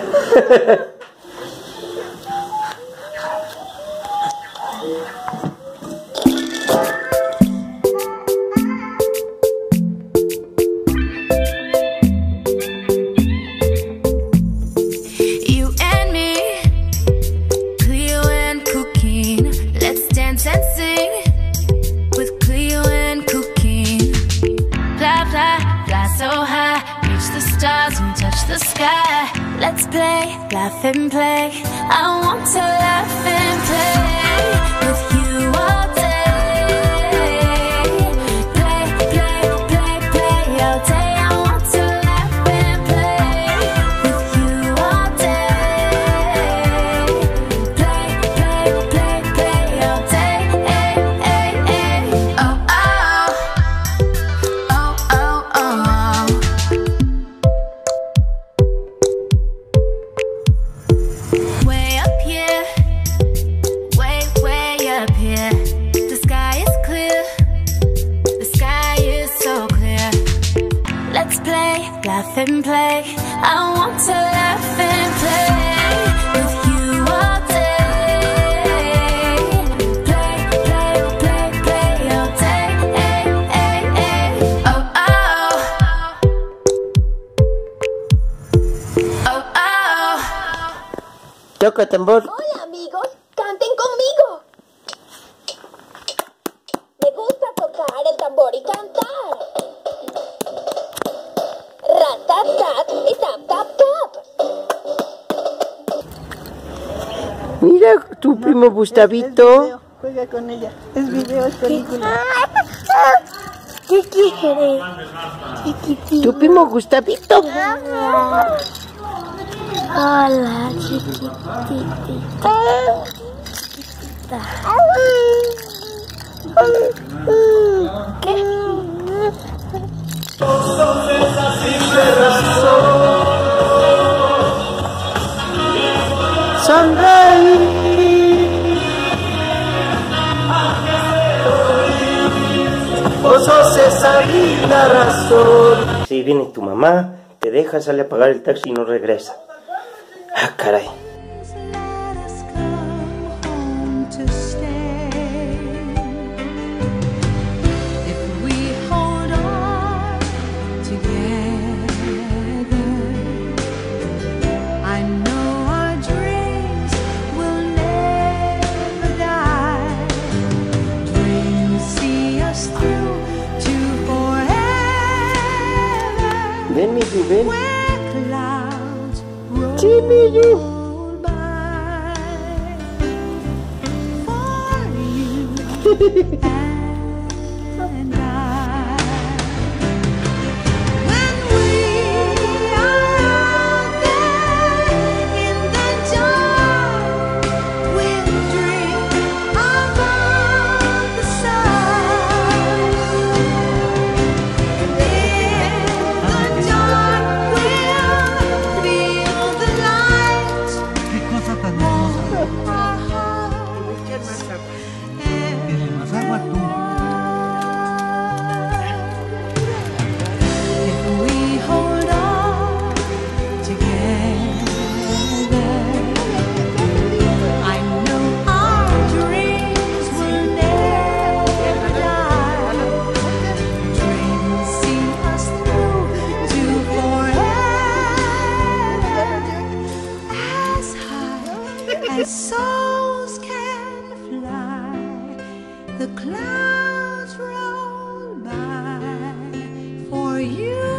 Let's play, laugh and play. I want to laugh and play with you all day. Play, play, play, play all day. I want to laugh and play with you all day. Play, play, play, play all day. Oh, oh, oh, oh, oh. Way up here, way up here. The sky is clear, the sky is so clear. Let's play, laugh and play. I want to laugh and play with you all day. Play, play, play, play all day. Oh, oh. Oh, oh. Toca tambor. Hola amigos, canten conmigo. Me gusta tocar el tambor y cantar. Rat-tat-tat y tap-tap-tap. Mira tu primo Gustavito. Juega con ella. Es video, es película. ¿Qué quiere? Chiquitito. Tu primo Gustavito. Hola, chiquitita. ¿Qué? Sonreír. Vos sos esa linda razón. Si viene tu mamá, te deja, sale a pagar el taxi y no regresa. Ah, caray. Ven, Miyu, ven. Sí, Miyu. Souls can fly, the clouds roll by for you.